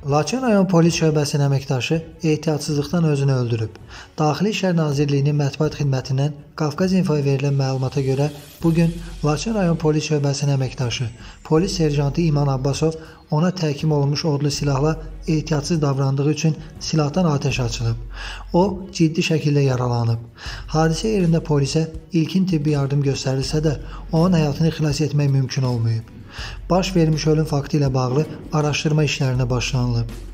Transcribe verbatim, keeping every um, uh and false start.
Laçın rayon polis şöbəsinin əməkdaşı ehtiyatsızlıqdan özünü öldürüb. Daxili İşlər Nazirliyinin mətbuat xidmətindən Qafqaz İnfoya verilən məlumata görə bugün Laçın rayon polis şöbəsinin əməkdaşı polis serjantı İman Abbasov ona təhkim olunmuş odlu silahla ehtiyatsız davrandığı üçün silahdan atəş açılıb. O ciddi şəkildə yaralanıb. Hadisə yerində polisə ilkin tibbi yardım göstərilsə də onun həyatını xilas etmək mümkün olmayıb. Baş vermiş ölüm faktı ilə bağlı araşdırma işlərinə başlanılıb.